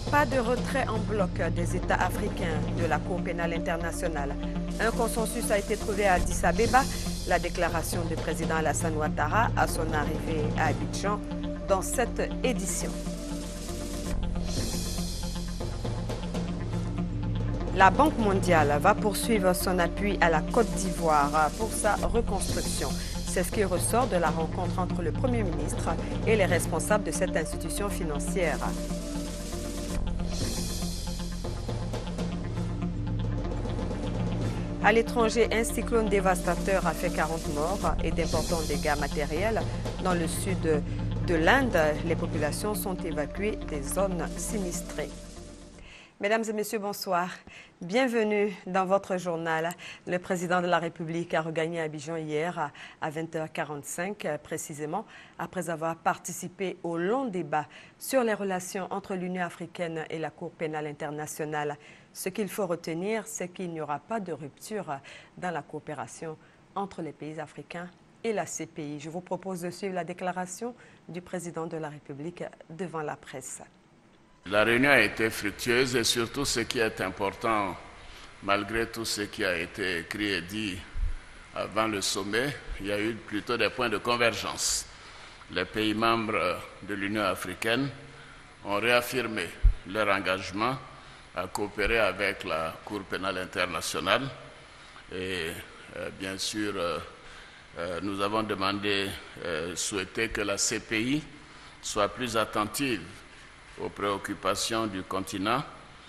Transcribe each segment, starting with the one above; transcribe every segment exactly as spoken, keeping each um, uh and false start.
Pas de retrait en bloc des États africains de la Cour pénale internationale. Un consensus a été trouvé à Addis Abeba. La déclaration du président Alassane Ouattara à son arrivée à Abidjan dans cette édition. La Banque mondiale va poursuivre son appui à la Côte d'Ivoire pour sa reconstruction. C'est ce qui ressort de la rencontre entre le Premier ministre et les responsables de cette institution financière. À l'étranger, un cyclone dévastateur a fait quarante morts et d'importants dégâts matériels. Dans le sud de l'Inde, les populations sont évacuées des zones sinistrées. Mesdames et messieurs, bonsoir. Bienvenue dans votre journal. Le président de la République a regagné Abidjan hier à vingt heures quarante-cinq, précisément, après avoir participé au long débat sur les relations entre l'Union africaine et la Cour pénale internationale. Ce qu'il faut retenir, c'est qu'il n'y aura pas de rupture dans la coopération entre les pays africains et la C P I. Je vous propose de suivre la déclaration du président de la République devant la presse. La réunion a été fructueuse et surtout ce qui est important, malgré tout ce qui a été écrit et dit avant le sommet, il y a eu plutôt des points de convergence. Les pays membres de l'Union africaine ont réaffirmé leur engagement à coopérer avec la Cour pénale internationale et euh, bien sûr euh, euh, nous avons demandé, euh, souhaité que la C P I soit plus attentive aux préoccupations du continent,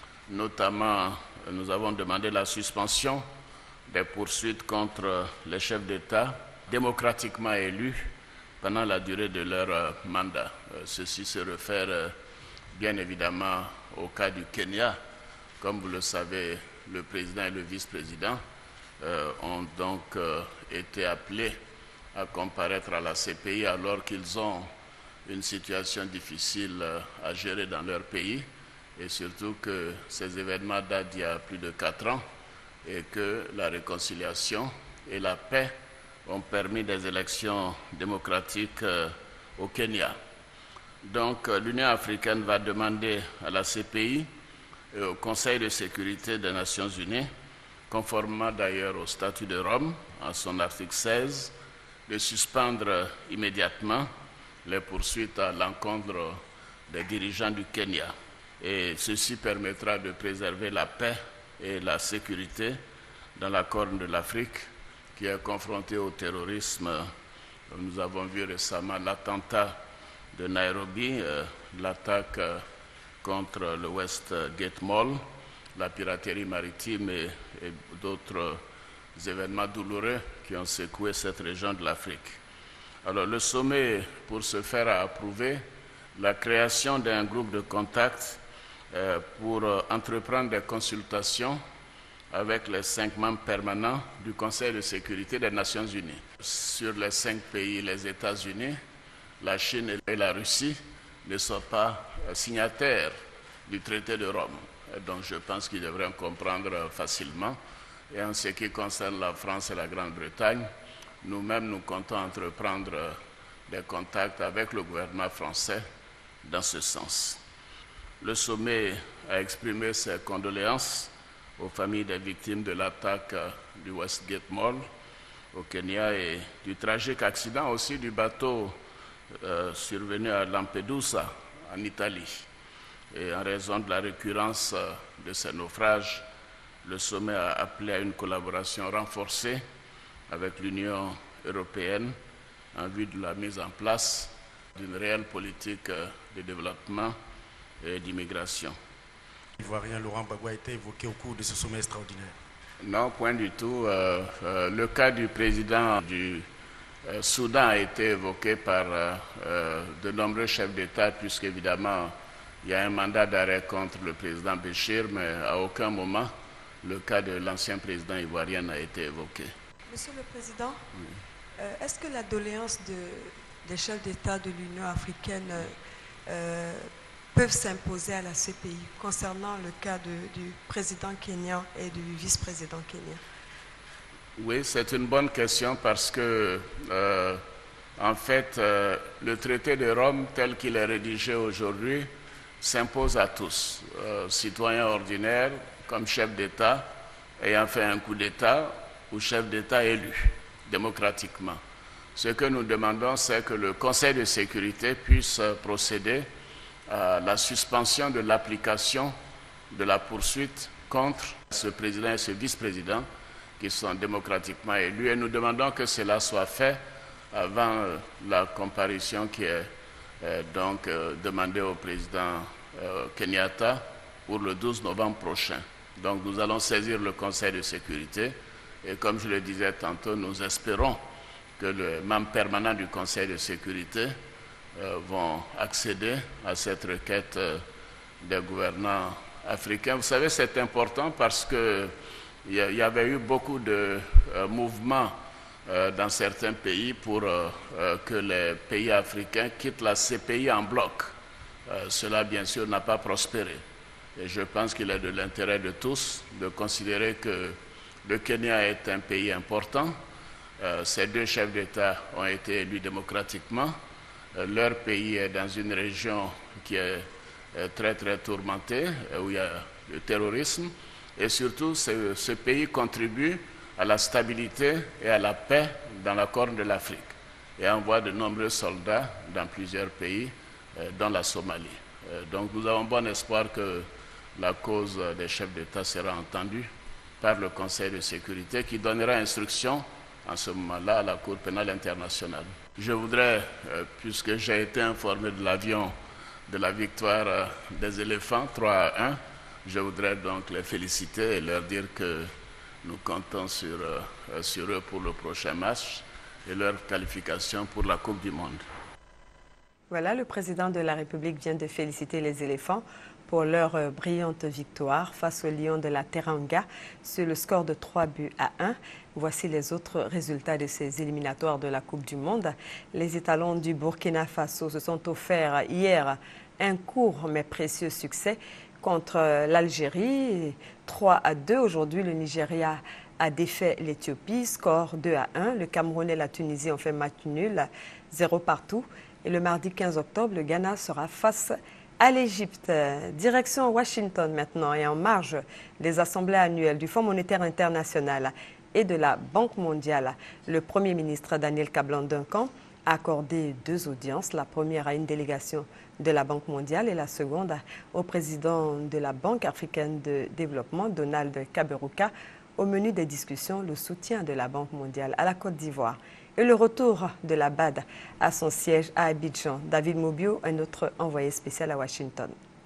notamment nous avons demandé la suspension des poursuites contre les chefs d'État démocratiquement élus pendant la durée de leur euh, mandat. Euh, ceci se réfère euh, bien évidemment au cas du Kenya. Comme vous le savez, le président et le vice-président euh, ont donc euh, été appelés à comparaître à la C P I alors qu'ils ont une situation difficile euh, à gérer dans leur pays et surtout que ces événements datent d'il y a plus de quatre ans et que la réconciliation et la paix ont permis des élections démocratiques euh, au Kenya. Donc euh, l'Union africaine va demander à la C P I et au Conseil de sécurité des Nations unies, conformément d'ailleurs au statut de Rome, en son article seize, de suspendre immédiatement les poursuites à l'encontre des dirigeants du Kenya. Et ceci permettra de préserver la paix et la sécurité dans la Corne de l'Afrique qui est confrontée au terrorisme. Nous avons vu récemment l'attentat de Nairobi, euh, l'attaque euh, contre le Westgate Mall, la piraterie maritime et, et d'autres événements douloureux qui ont secoué cette région de l'Afrique. Alors le sommet, pour ce faire, a approuvé la création d'un groupe de contact euh, pour euh, entreprendre des consultations avec les cinq membres permanents du Conseil de sécurité des Nations unies. Sur les cinq pays, les États-Unis, la Chine et la Russie ne sont pas signataires du traité de Rome. Donc je pense qu'ils devraient comprendre facilement. Et en ce qui concerne la France et la Grande-Bretagne, nous-mêmes nous comptons entreprendre des contacts avec le gouvernement français dans ce sens. Le sommet a exprimé ses condoléances aux familles des victimes de l'attaque du Westgate Mall au Kenya et du tragique accident aussi du bateau euh, survenu à Lampedusa en Italie. Et en raison de la récurrence de ces naufrages, le sommet a appelé à une collaboration renforcée avec l'Union européenne en vue de la mise en place d'une réelle politique de développement et d'immigration. L'Ivoirien Laurent Gbagbo a été évoqué au cours de ce sommet extraordinaire. Non, point du tout. Euh, euh, le cas du président du euh, Soudan a été évoqué par euh, euh, de nombreux chefs d'État, puisqu'évidemment, il y a un mandat d'arrêt contre le président Béchir, mais à aucun moment, le cas de l'ancien président ivoirien n'a été évoqué. Monsieur le Président, oui. euh, est-ce que la doléance de, des chefs d'État de l'Union africaine euh, peuvent s'imposer à la C P I concernant le cas de, du président kenyan et du vice-président kenyan? Oui, c'est une bonne question parce que, euh, en fait, euh, le traité de Rome tel qu'il est rédigé aujourd'hui s'impose à tous, euh, citoyens ordinaires comme chef d'État ayant fait un coup d'État ou chef d'État élu démocratiquement. Ce que nous demandons, c'est que le Conseil de sécurité puisse procéder à la suspension de l'application de la poursuite contre ce président et ce vice-président qui sont démocratiquement élus. Et nous demandons que cela soit fait avant euh, la comparution qui est euh, donc euh, demandée au président euh, Kenyatta pour le douze novembre prochain. Donc nous allons saisir le Conseil de sécurité et comme je le disais tantôt, nous espérons que les membres permanents du Conseil de sécurité euh, vont accéder à cette requête euh, des gouvernants africains. Vous savez, c'est important parce qu'il y, y avait eu beaucoup de euh, mouvements euh, dans certains pays pour euh, euh, que les pays africains quittent la C P I en bloc. Euh, cela, bien sûr, n'a pas prospéré. Et je pense qu'il est de l'intérêt de tous de considérer que le Kenya est un pays important. Euh, ces deux chefs d'État ont été élus démocratiquement. Euh, leur pays est dans une région qui est euh, très très tourmentée, euh, où il y a le terrorisme. Et surtout, ce, ce pays contribue à la stabilité et à la paix dans la Corne de l'Afrique et envoie de nombreux soldats dans plusieurs pays, euh, dont la Somalie. Euh, donc nous avons bon espoir que la cause des chefs d'État sera entendue par le Conseil de sécurité qui donnera instruction en ce moment-là à la Cour pénale internationale. Je voudrais, euh, puisque j'ai été informé de l'avion de la victoire euh, des éléphants trois à un, je voudrais donc les féliciter et leur dire que nous comptons sur, euh, sur eux pour le prochain match et leur qualification pour la Coupe du Monde. Voilà, le président de la République vient de féliciter les éléphants pour leur euh, brillante victoire face aux Lions de la Teranga sur le score de trois buts à un. Voici les autres résultats de ces éliminatoires de la Coupe du Monde. Les étalons du Burkina Faso se sont offerts hier un court mais précieux succès contre l'Algérie. trois à deux. Aujourd'hui, le Nigeria a défait l'Éthiopie, score deux à un. Le Cameroun et la Tunisie ont fait match nul, zéro partout. Et le mardi quinze octobre, le Ghana sera face à l'Égypte. Direction Washington maintenant et en marge des assemblées annuelles du Fonds monétaire international et de la Banque mondiale. Le Premier ministre Daniel Kablan-Duncan a accordé deux audiences, la première à une délégation de la Banque mondiale et la seconde au président de la Banque africaine de développement, Donald Kaberuka. Au menu des discussions, le soutien de la Banque mondiale à la Côte d'Ivoire et le retour de la B A D à son siège à Abidjan. David Mobio, un autre envoyé spécial à Washington.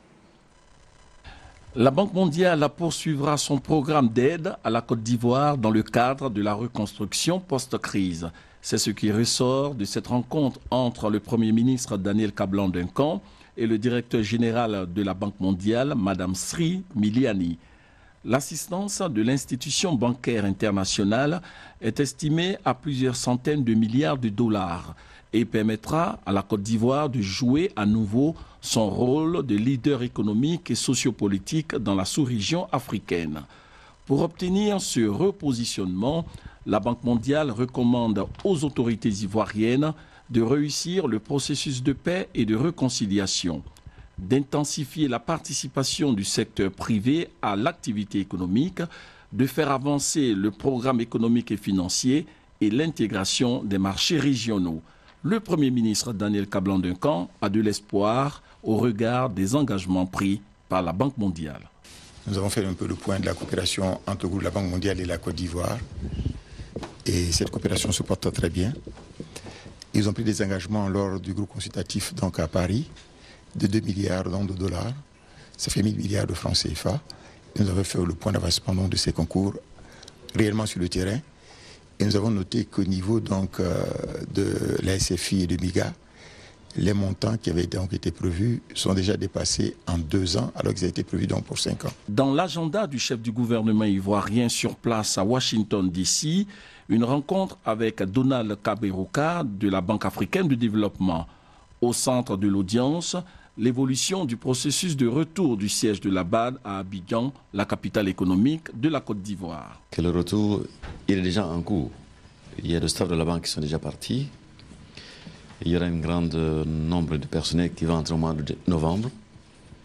La Banque mondiale poursuivra son programme d'aide à la Côte d'Ivoire dans le cadre de la reconstruction post-crise. C'est ce qui ressort de cette rencontre entre le Premier ministre Daniel Kablan-Duncan et le directeur général de la Banque mondiale, Mme Sri Miliani. L'assistance de l'institution bancaire internationale est estimée à plusieurs centaines de milliards de dollars et permettra à la Côte d'Ivoire de jouer à nouveau son rôle de leader économique et sociopolitique dans la sous-région africaine. Pour obtenir ce repositionnement, la Banque mondiale recommande aux autorités ivoiriennes de réussir le processus de paix et de réconciliation, d'intensifier la participation du secteur privé à l'activité économique, de faire avancer le programme économique et financier et l'intégration des marchés régionaux. Le Premier ministre Daniel Kablan-Duncan a de l'espoir au regard des engagements pris par la Banque mondiale. Nous avons fait un peu le point de la coopération entre la Banque mondiale et la Côte d'Ivoire. Et cette coopération se porte très bien. Ils ont pris des engagements lors du groupe consultatif donc à Paris de deux milliards de dollars. Ça fait mille milliards de francs C F A. Et nous avons fait le point d'avancement de ces concours réellement sur le terrain. Et nous avons noté qu'au niveau donc, euh, de la S F I et de MIGA, les montants qui avaient donc été prévus sont déjà dépassés en deux ans, alors qu'ils avaient été prévus donc pour cinq ans. Dans l'agenda du chef du gouvernement ivoirien sur place à Washington D C, une rencontre avec Donald Kaberuka de la Banque africaine de développement. Au centre de l'audience, l'évolution du processus de retour du siège de la B A D à Abidjan, la capitale économique de la Côte d'Ivoire. Que le retour, il est déjà en cours. Il y a le staff de la banque qui sont déjà partis. Il y aura un grand nombre de personnels qui vont entrer au mois de novembre.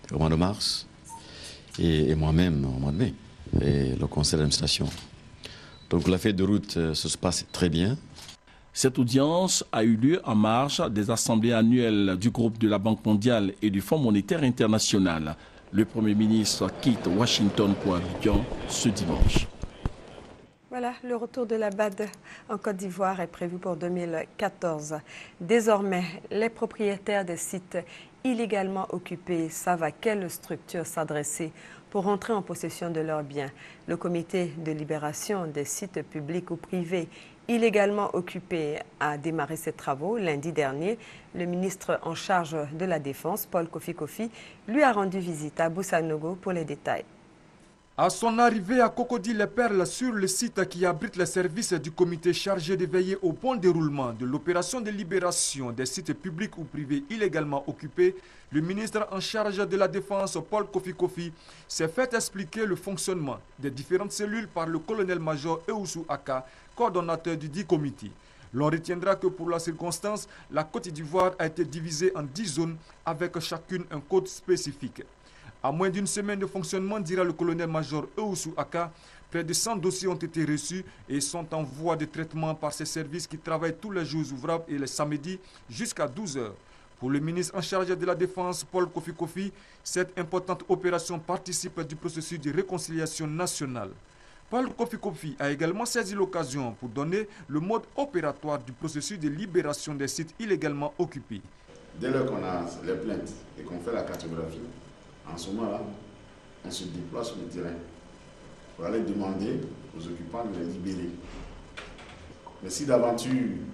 au mois de mars, et, et moi-même au mois de mai, et le conseil d'administration. Donc la feuille de route euh, se passe très bien. Cette audience a eu lieu en marge des assemblées annuelles du groupe de la Banque mondiale et du Fonds monétaire international. Le Premier ministre quitte Washington pour Abidjan ce dimanche. Voilà, le retour de la B A D en Côte d'Ivoire est prévu pour deux mille quatorze. Désormais, les propriétaires des sites illégalement occupés savent à quelle structure s'adresser pour entrer en possession de leurs biens. Le comité de libération des sites publics ou privés illégalement occupés a démarré ses travaux lundi dernier. Le ministre en charge de la Défense, Paul Kofi Kofi, lui a rendu visite à Boussanogo pour les détails. À son arrivée à Cocody-les-Perles sur le site qui abrite les services du comité chargé de veiller au bon déroulement de l'opération de libération des sites publics ou privés illégalement occupés, le ministre en charge de la Défense, Paul Kofi Kofi, s'est fait expliquer le fonctionnement des différentes cellules par le colonel-major Eoussou Aka, coordonnateur du dit comité. L'on retiendra que pour la circonstance, la Côte d'Ivoire a été divisée en dix zones avec chacune un code spécifique. À moins d'une semaine de fonctionnement, dira le colonel-major Eoussou Aka, près de cent dossiers ont été reçus et sont en voie de traitement par ces services qui travaillent tous les jours ouvrables et les samedis jusqu'à douze heures. Pour le ministre en charge de la Défense, Paul Kofi Kofi, cette importante opération participe du processus de réconciliation nationale. Paul Kofi Kofi a également saisi l'occasion pour donner le mode opératoire du processus de libération des sites illégalement occupés. Dès lors qu'on a les plaintes et qu'on fait la cartographie, en ce moment-là, on se déploie sur le terrain pour aller demander aux occupants de les libérer. Mais si d'aventure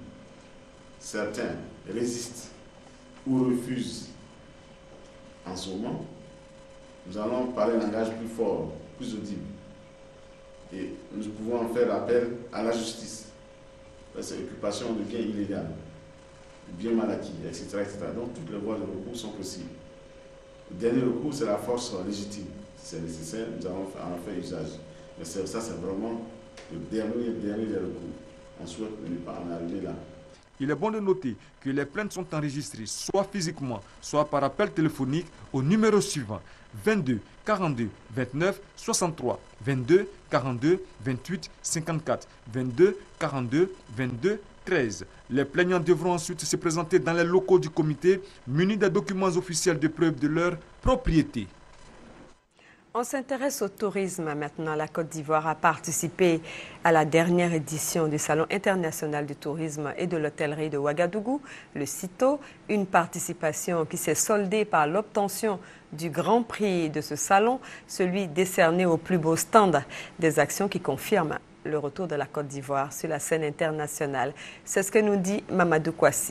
certains résistent ou refusent en ce moment, nous allons parler un langage plus fort, plus audible. Et nous pouvons faire appel à la justice. C'est l'occupation de biens illégaux, de biens mal acquis, et cetera, et cetera. Donc toutes les voies de recours sont possibles. Le dernier recours, c'est la force légitime. Si c'est nécessaire, nous allons en faire usage. Mais ça, c'est vraiment le dernier, dernier des recours. On souhaite ne pas en arriver là. Il est bon de noter que les plaintes sont enregistrées soit physiquement, soit par appel téléphonique au numéro suivant vingt-deux quarante-deux vingt-neuf soixante-trois, vingt-deux quarante-deux vingt-huit cinquante-quatre, vingt-deux quarante-deux vingt-deux treize. Les plaignants devront ensuite se présenter dans les locaux du comité munis des documents officiels de preuve de leur propriété. On s'intéresse au tourisme maintenant. La Côte d'Ivoire a participé à la dernière édition du Salon international du tourisme et de l'hôtellerie de Ouagadougou, le CITO, une participation qui s'est soldée par l'obtention du grand prix de ce salon, celui décerné au plus beau stand, des actions qui confirment le retour de la Côte d'Ivoire sur la scène internationale. C'est ce que nous dit Mamadou Kouassi.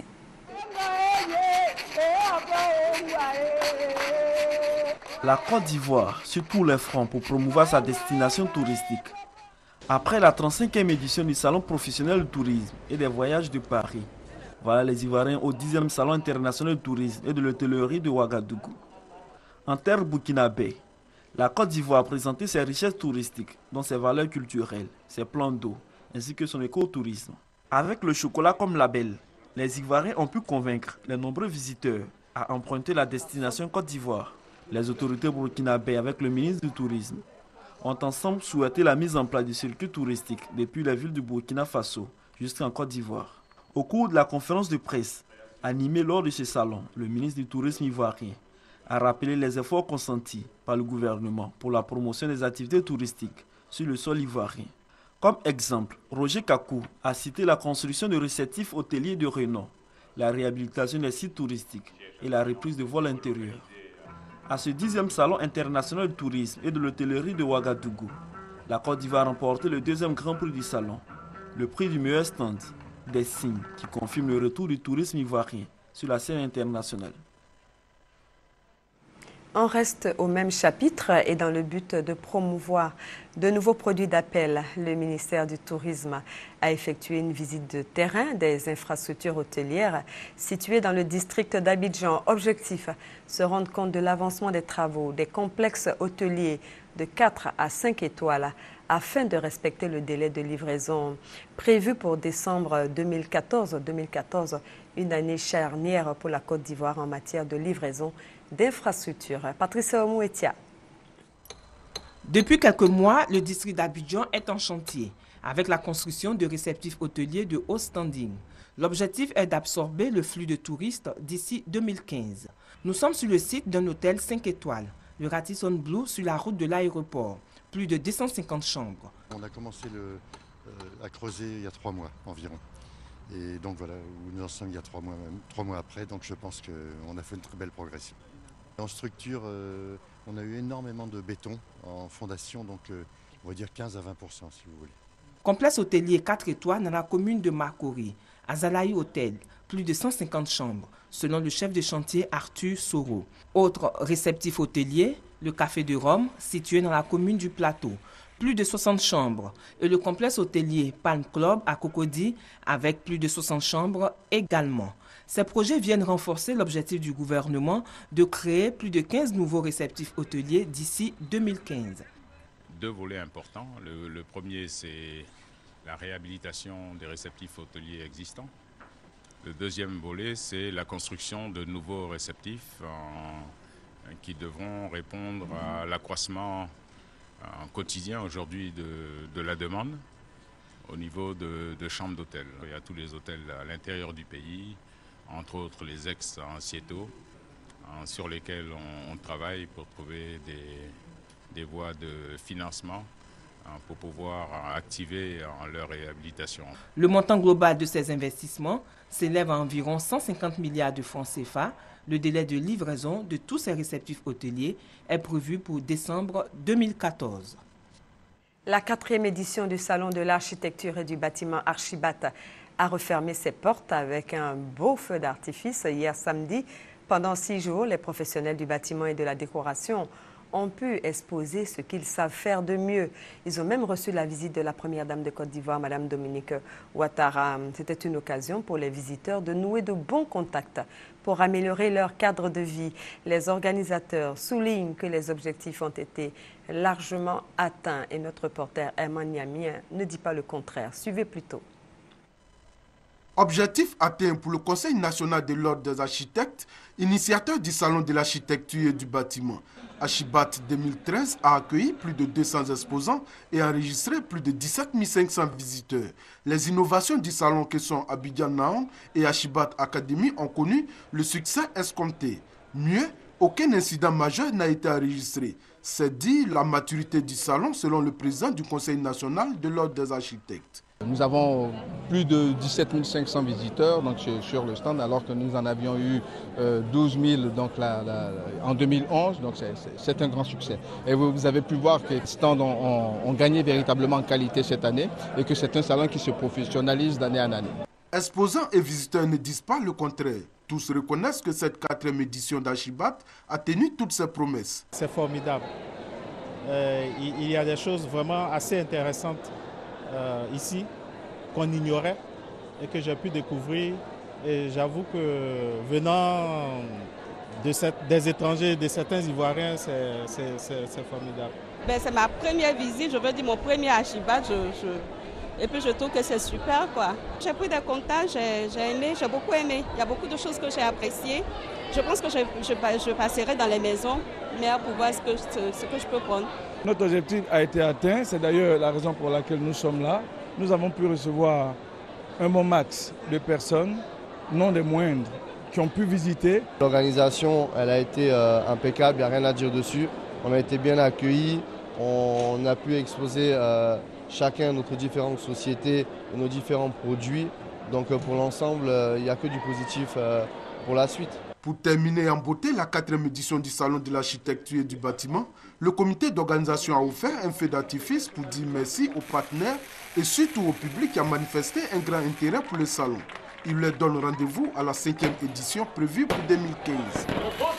La Côte d'Ivoire sur tous les fronts pour promouvoir sa destination touristique. Après la trente-cinquième édition du Salon professionnel du tourisme et des voyages de Paris, voilà les Ivoiriens au dixième Salon international du tourisme et de l'hôtellerie de Ouagadougou. En terre burkinabé, la Côte d'Ivoire a présenté ses richesses touristiques, dont ses valeurs culturelles, ses plans d'eau, ainsi que son écotourisme. Avec le chocolat comme label, les Ivoiriens ont pu convaincre les nombreux visiteurs à emprunter la destination Côte d'Ivoire. Les autorités burkinabées, avec le ministre du Tourisme, ont ensemble souhaité la mise en place du circuit touristique depuis les villes du Burkina Faso jusqu'en Côte d'Ivoire. Au cours de la conférence de presse animée lors de ce salon, le ministre du Tourisme ivoirien a rappelé les efforts consentis par le gouvernement pour la promotion des activités touristiques sur le sol ivoirien. Comme exemple, Roger Kakou a cité la construction de réceptifs hôteliers de renom, la réhabilitation des sites touristiques et la reprise de vols intérieurs. À ce dixième Salon international du tourisme et de l'hôtellerie de Ouagadougou, la Côte d'Ivoire a remporté le deuxième grand prix du salon, le prix du meilleur stand, des signes qui confirment le retour du tourisme ivoirien sur la scène internationale. On reste au même chapitre et dans le but de promouvoir de nouveaux produits d'appel, le ministère du Tourisme a effectué une visite de terrain des infrastructures hôtelières situées dans le district d'Abidjan. Objectif, se rendre compte de l'avancement des travaux des complexes hôteliers de quatre à cinq étoiles afin de respecter le délai de livraison prévu pour décembre deux mille quatorze. deux mille quatorze une année charnière pour la Côte d'Ivoire en matière de livraison d'infrastructures. Patricia Omouetia. Depuis quelques mois, le district d'Abidjan est en chantier avec la construction de réceptifs hôteliers de haut standing. L'objectif est d'absorber le flux de touristes d'ici deux mille quinze. Nous sommes sur le site d'un hôtel cinq étoiles, le Radisson Blu, sur la route de l'aéroport. Plus de deux cent cinquante chambres. On a commencé le, euh, à creuser il y a trois mois environ. Et donc voilà, où nous en sommes il y a trois mois, même, trois mois après, donc je pense qu'on a fait une très belle progression. En structure, euh, on a eu énormément de béton en fondation, donc euh, on va dire quinze à vingt pour cent si vous voulez. Complexe hôtelier quatre étoiles dans la commune de Makori, Azalaï Hôtel, plus de cent cinquante chambres, selon le chef de chantier Arthur Soro. Autre réceptif hôtelier, le Café de Rome, situé dans la commune du Plateau, plus de soixante chambres, et le complexe hôtelier Palm Club à Cocody, avec plus de soixante chambres également. Ces projets viennent renforcer l'objectif du gouvernement de créer plus de quinze nouveaux réceptifs hôteliers d'ici deux mille quinze. Deux volets importants. Le, le premier, c'est la réhabilitation des réceptifs hôteliers existants. Le deuxième volet, c'est la construction de nouveaux réceptifs en, qui devront répondre à l'accroissement en quotidien aujourd'hui de, de la demande au niveau de, de chambres d'hôtel. Il y a tous les hôtels à l'intérieur du pays, entre autres les ex-Ancieto, sur lesquels on, on travaille pour trouver des, des voies de financement pour pouvoir activer leur réhabilitation. Le montant global de ces investissements s'élève à environ cent cinquante milliards de francs C F A. Le délai de livraison de tous ces réceptifs hôteliers est prévu pour décembre deux mille quatorze. La quatrième édition du Salon de l'architecture et du bâtiment Archibat a refermé ses portes avec un beau feu d'artifice hier samedi. Pendant six jours, les professionnels du bâtiment et de la décoration ont pu exposer ce qu'ils savent faire de mieux. Ils ont même reçu la visite de la première dame de Côte d'Ivoire, Mme Dominique Ouattara. C'était une occasion pour les visiteurs de nouer de bons contacts pour améliorer leur cadre de vie. Les organisateurs soulignent que les objectifs ont été largement atteints et notre reporter Herman Niamien ne dit pas le contraire. Suivez plutôt. Objectif atteint pour le Conseil national de l'Ordre des architectes, initiateur du Salon de l'architecture et du bâtiment. Archibat deux mille treize a accueilli plus de deux cents exposants et enregistré plus de dix-sept mille cinq cents visiteurs. Les innovations du salon que sont Abidjan Naon et Archibat Academy ont connu le succès escompté. Mieux, aucun incident majeur n'a été enregistré. C'est dit la maturité du salon selon le président du Conseil national de l'Ordre des architectes. Nous avons plus de dix-sept mille cinq cents visiteurs donc, sur le stand, alors que nous en avions eu euh, douze mille donc, la, la, en deux mille onze. Donc c'est un grand succès. Et vous, vous avez pu voir que les stands ont, ont, ont gagné véritablement en qualité cette année et que c'est un salon qui se professionnalise d'année en année. Exposants et visiteurs ne disent pas le contraire. Tous reconnaissent que cette quatrième édition d'Archibat a tenu toutes ses promesses. C'est formidable. Euh, il y a des choses vraiment assez intéressantes Euh, ici, qu'on ignorait et que j'ai pu découvrir. Et j'avoue que venant de cette, des étrangers, de certains Ivoiriens, c'est formidable. Ben, c'est ma première visite, je veux dire mon premier Archibat. Je, je... Et puis je trouve que c'est super, quoi. J'ai pris des contacts, j'ai aimé, j'ai beaucoup aimé. Il y a beaucoup de choses que j'ai appréciées. Je pense que je, je, je passerai dans les maisons, mais pour voir ce que, ce que je peux prendre. Notre objectif a été atteint, c'est d'ailleurs la raison pour laquelle nous sommes là. Nous avons pu recevoir un bon max de personnes, non des moindres, qui ont pu visiter. L'organisation, elle a été euh, impeccable, il n'y a rien à dire dessus. On a été bien accueillis, on a pu exposer euh, chacun notre différentes sociétés et nos différents produits. Donc euh, pour l'ensemble, il euh, n'y a que du positif euh, pour la suite. Pour terminer en beauté la quatrième édition du Salon de l'architecture et du bâtiment, le comité d'organisation a offert un feu d'artifice pour dire merci aux partenaires et surtout au public qui a manifesté un grand intérêt pour le salon. Il leur donne rendez-vous à la cinquième édition prévue pour deux mille quinze.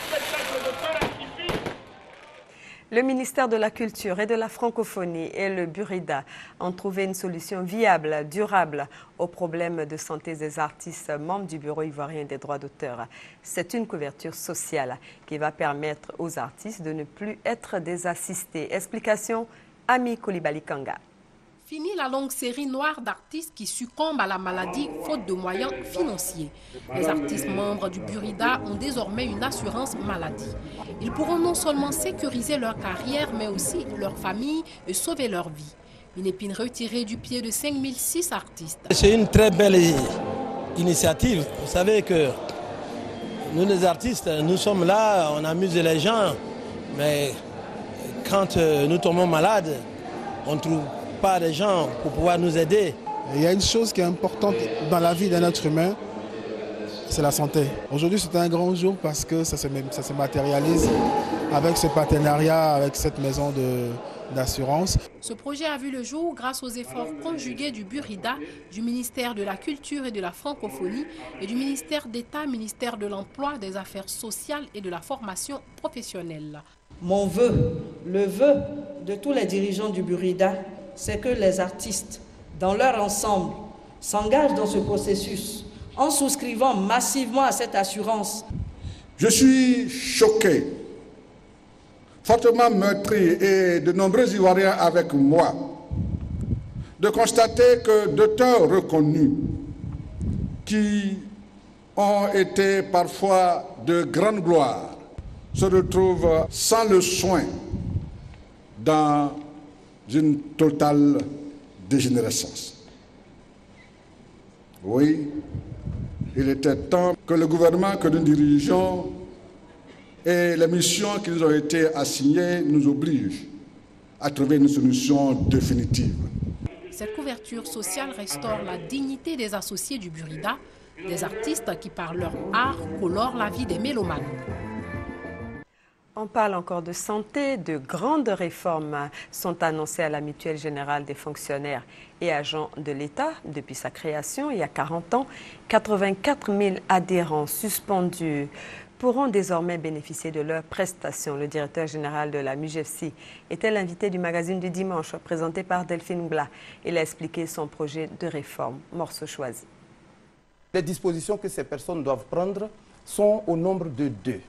Le ministère de la Culture et de la Francophonie et le Burida ont trouvé une solution viable, durable aux problèmes de santé des artistes membres du Bureau ivoirien des droits d'auteur. C'est une couverture sociale qui va permettre aux artistes de ne plus être désassistés. Explication, Ami Koulibaly Kanga. Fini la longue série noire d'artistes qui succombent à la maladie faute de moyens financiers. Les artistes membres du Burida ont désormais une assurance maladie. Ils pourront non seulement sécuriser leur carrière, mais aussi leur famille et sauver leur vie. Une épine retirée du pied de cinq mille six artistes. C'est une très belle initiative. Vous savez que nous les artistes, nous sommes là, on amuse les gens, mais quand nous tombons malades, on ne trouve pas de gens pour pouvoir nous aider. Il y a une chose qui est importante dans la vie d'un être humain, c'est la santé. Aujourd'hui, c'est un grand jour parce que ça se, ça se matérialise avec ce partenariat, avec cette maison de... d'assurance. Ce projet a vu le jour grâce aux efforts conjugués du Burida, du ministère de la Culture et de la Francophonie et du ministère d'État, ministère de l'Emploi, des Affaires sociales et de la formation professionnelle. Mon vœu, le vœu de tous les dirigeants du Burida, c'est que les artistes, dans leur ensemble, s'engagent dans ce processus en souscrivant massivement à cette assurance. Je suis choqué, fortement meurtri, et de nombreux Ivoiriens avec moi, de constater que d'auteurs reconnus qui ont été parfois de grande gloire se retrouvent sans le soin dans une totale dégénérescence. Oui, il était temps que le gouvernement que nous dirigeons et les missions qui nous ont été assignées nous obligent à trouver une solution définitive. Cette couverture sociale restaure la dignité des associés du Burida, des artistes qui par leur art colorent la vie des mélomanes. On parle encore de santé. De grandes réformes sont annoncées à la Mutuelle générale des fonctionnaires et agents de l'État depuis sa création il y a quarante ans. quatre-vingt-quatre mille adhérents suspendus pourront désormais bénéficier de leurs prestations. Le directeur général de la M U G F C était l'invité du magazine du dimanche présenté par Delphine Bla. Il a expliqué son projet de réforme. Morceau choisi. Les dispositions que ces personnes doivent prendre sont au nombre de deux.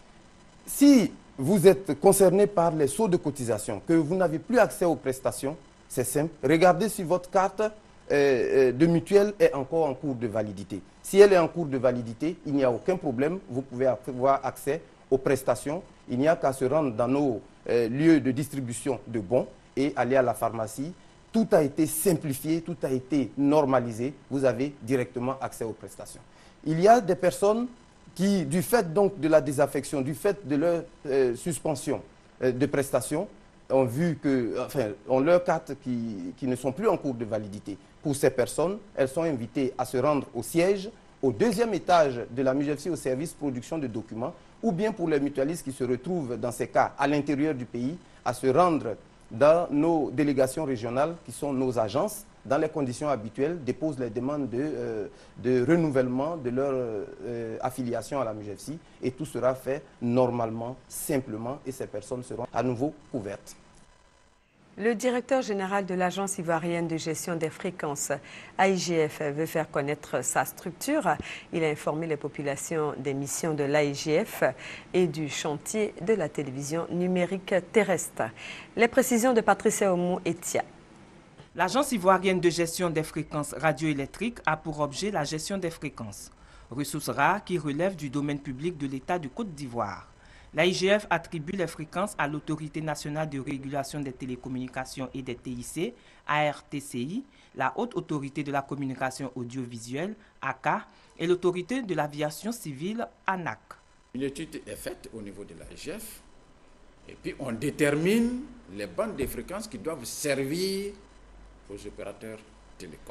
Si vous êtes concerné par les sauts de cotisation, que vous n'avez plus accès aux prestations, c'est simple. Regardez si votre carte euh, de mutuelle est encore en cours de validité. Si elle est en cours de validité, il n'y a aucun problème. Vous pouvez avoir accès aux prestations. Il n'y a qu'à se rendre dans nos euh, lieux de distribution de bons et aller à la pharmacie. Tout a été simplifié, tout a été normalisé. Vous avez directement accès aux prestations. Il y a des personnes qui, du fait donc de la désaffection, du fait de leur euh, suspension euh, de prestations, ont vu que, enfin, ont leurs cartes qui, qui ne sont plus en cours de validité. Pour ces personnes, elles sont invitées à se rendre au siège, au deuxième étage de la M U G F C, au service production de documents, ou bien pour les mutualistes qui se retrouvent dans ces cas à l'intérieur du pays, à se rendre dans nos délégations régionales, qui sont nos agences, dans les conditions habituelles, déposent les demandes de, euh, de renouvellement de leur euh, affiliation à la M U G F C, et tout sera fait normalement, simplement, et ces personnes seront à nouveau couvertes. Le directeur général de l'Agence ivoirienne de gestion des fréquences, A I G F, veut faire connaître sa structure. Il a informé les populations des missions de l'A I G F et du chantier de la télévision numérique terrestre. Les précisions de Patricia Oumou-Etia. L'Agence ivoirienne de gestion des fréquences radioélectriques a pour objet la gestion des fréquences, ressources rares qui relèvent du domaine public de l'État de Côte d'Ivoire. L'A I G F attribue les fréquences à l'Autorité nationale de régulation des télécommunications et des T I C, A R T C I, la Haute Autorité de la communication audiovisuelle, A C A, et l'Autorité de l'aviation civile, A N A C. Une étude est faite au niveau de l'A I G F, et puis on détermine les bandes de fréquences qui doivent servir aux opérateurs télécoms.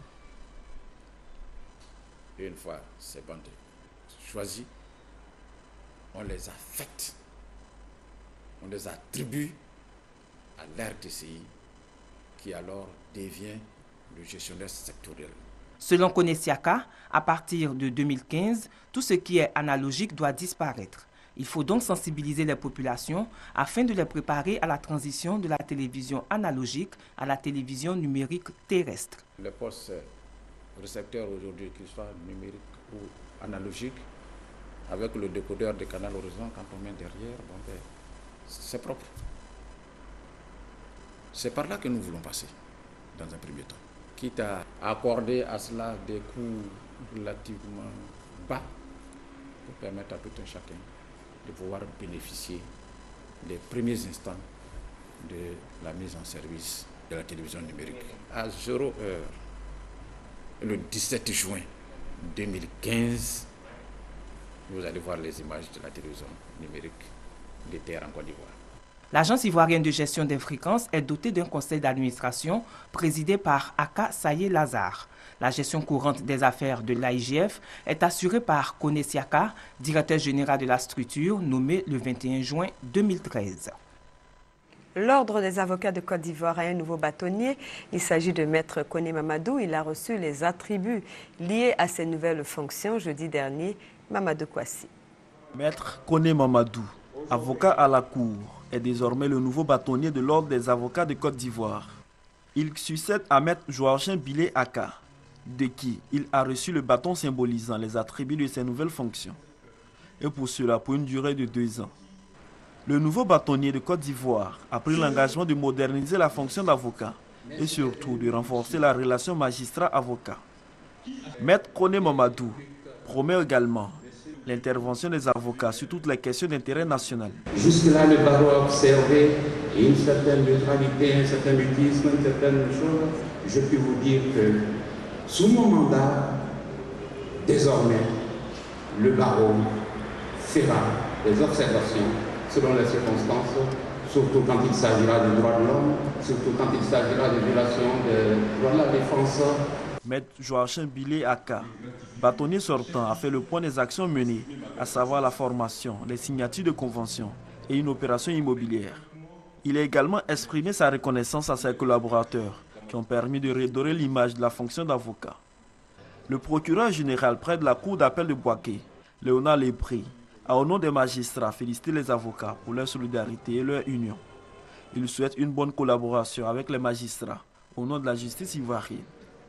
Et une fois ces bandes choisies, on les affecte, on les attribue à l'A R T C I, qui alors devient le gestionnaire sectoriel. Selon Konesiaka, à partir de deux mille quinze, tout ce qui est analogique doit disparaître. Il faut donc sensibiliser les populations afin de les préparer à la transition de la télévision analogique à la télévision numérique terrestre. Les postes récepteurs aujourd'hui, qu'ils soient numériques ou analogiques, avec le décodeur de canal horizon, quand on met derrière, bon ben, c'est propre. C'est par là que nous voulons passer. dans un premier temps. Quitte à accorder à cela des coûts relativement bas pour permettre à tout un chacun de pouvoir bénéficier des premiers instants de la mise en service de la télévision numérique. À zéro heure, le dix-sept juin deux mille quinze, vous allez voir les images de la télévision numérique de terre en Côte d'Ivoire. L'Agence ivoirienne de gestion des fréquences est dotée d'un conseil d'administration présidé par Aka Saye Lazare. La gestion courante des affaires de l'A I G F est assurée par Kone Siaka, directeur général de la structure, nommé le vingt et un juin deux mille treize. L'Ordre des avocats de Côte d'Ivoire a un nouveau bâtonnier. Il s'agit de Maître Kone Mamadou. Il a reçu les attributs liés à ses nouvelles fonctions jeudi dernier. Mamadou Kwasi. Maître Kone Mamadou, avocat à la Cour, est désormais le nouveau bâtonnier de l'Ordre des avocats de Côte d'Ivoire. Il succède à Maître Joachim Bilé Aka, de qui il a reçu le bâton symbolisant les attributs de ses nouvelles fonctions. Et pour cela, pour une durée de deux ans. Le nouveau bâtonnier de Côte d'Ivoire a pris l'engagement de moderniser la fonction d'avocat et surtout de renforcer la relation magistrat-avocat. Maître Kone Mamadou promet également l'intervention des avocats sur toutes les questions d'intérêt national. Jusque-là, le barreau a observé une certaine neutralité, un certain mutisme, une certaine chose. Je peux vous dire que sous mon mandat, désormais, le barreau fera des observations selon les circonstances, surtout quand il s'agira des droits de l'homme, surtout quand il s'agira de violations des droits de la défense. Maître Joachim Bilé Aka, bâtonnier sortant, a fait le point des actions menées, à savoir la formation, les signatures de conventions et une opération immobilière. Il a également exprimé sa reconnaissance à ses collaborateurs qui ont permis de redorer l'image de la fonction d'avocat. Le procureur général près de la cour d'appel de Bouaké, Léonard Lépré, a au nom des magistrats félicité les avocats pour leur solidarité et leur union. Il souhaite une bonne collaboration avec les magistrats au nom de la justice ivoirienne.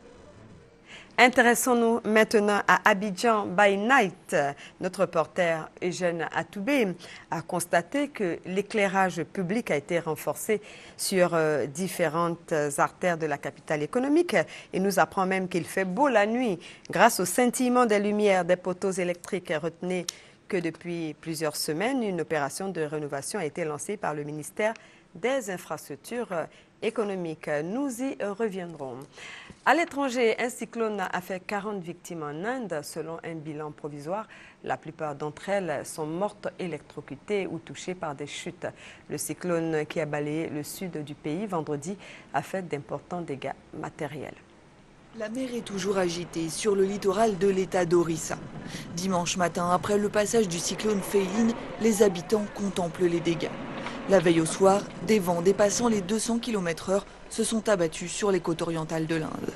Intéressons-nous maintenant à Abidjan by Night. Notre reporter Eugène Atoubé a constaté que l'éclairage public a été renforcé sur euh, différentes artères de la capitale économique et nous apprend même qu'il fait beau la nuit grâce au scintillement des lumières des poteaux électriques. Retenez que depuis plusieurs semaines, une opération de rénovation a été lancée par le ministère des Infrastructures économiques. Nous y reviendrons. À l'étranger, un cyclone a fait quarante victimes en Inde. Selon un bilan provisoire, la plupart d'entre elles sont mortes électrocutées ou touchées par des chutes. Le cyclone qui a balayé le sud du pays vendredi a fait d'importants dégâts matériels. La mer est toujours agitée sur le littoral de l'état d'Orissa. Dimanche matin, après le passage du cyclone Feiline, les habitants contemplent les dégâts. La veille au soir, des vents dépassant les deux cents kilomètres heure se sont abattus sur les côtes orientales de l'Inde.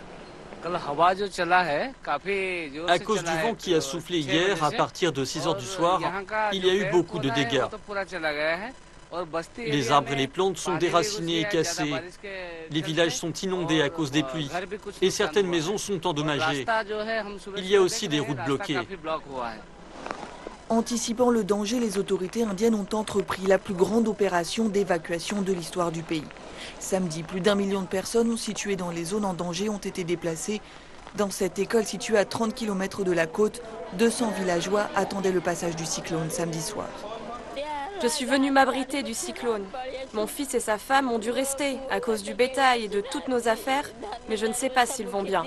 À cause du vent qui a soufflé hier, à partir de six heures du soir, il y a eu beaucoup de dégâts. Les arbres et les plantes sont déracinés et cassés. Les villages sont inondés à cause des pluies. Et certaines maisons sont endommagées. Il y a aussi des routes bloquées. Anticipant le danger, les autorités indiennes ont entrepris la plus grande opération d'évacuation de l'histoire du pays. Samedi, plus d'un million de personnes situées dans les zones en danger ont été déplacées. Dans cette école située à trente kilomètres de la côte, deux cents villageois attendaient le passage du cyclone samedi soir. Je suis venue m'abriter du cyclone. Mon fils et sa femme ont dû rester à cause du bétail et de toutes nos affaires, mais je ne sais pas s'ils vont bien.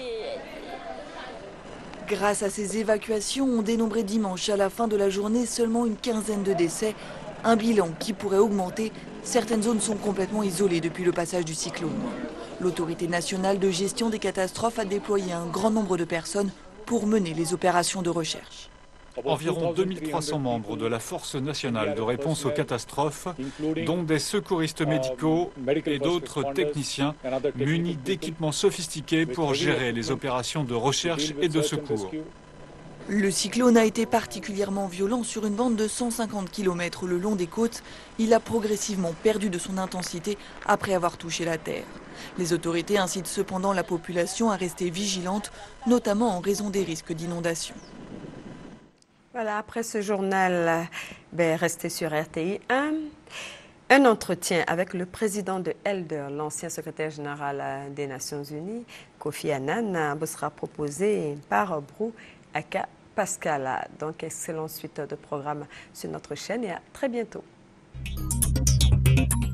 Grâce à ces évacuations, on dénombrait dimanche à la fin de la journée seulement une quinzaine de décès, un bilan qui pourrait augmenter. Certaines zones sont complètement isolées depuis le passage du cyclone. L'autorité nationale de gestion des catastrophes a déployé un grand nombre de personnes pour mener les opérations de recherche. Environ deux mille trois cents membres de la Force nationale de réponse aux catastrophes, dont des secouristes médicaux et d'autres techniciens munis d'équipements sophistiqués pour gérer les opérations de recherche et de secours. Le cyclone a été particulièrement violent sur une bande de cent cinquante kilomètres le long des côtes. Il a progressivement perdu de son intensité après avoir touché la terre. Les autorités incitent cependant la population à rester vigilante, notamment en raison des risques d'inondation. Voilà, après ce journal, ben, restez sur R T I un. Un entretien avec le président de Elder, l'ancien secrétaire général des Nations Unies, Kofi Annan, vous sera proposé par Brou Aka Pascal. Donc, excellente suite de programmes sur notre chaîne et à très bientôt.